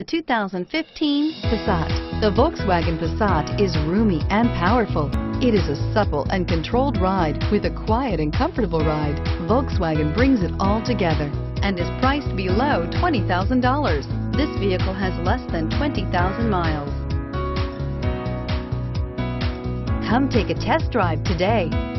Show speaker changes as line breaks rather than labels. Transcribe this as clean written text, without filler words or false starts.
The 2015 Passat. The Volkswagen Passat is roomy and powerful. It is a supple and controlled ride with a quiet and comfortable ride. Volkswagen brings it all together and is priced below $20,000. This vehicle has less than 20,000 miles. Come take a test drive today.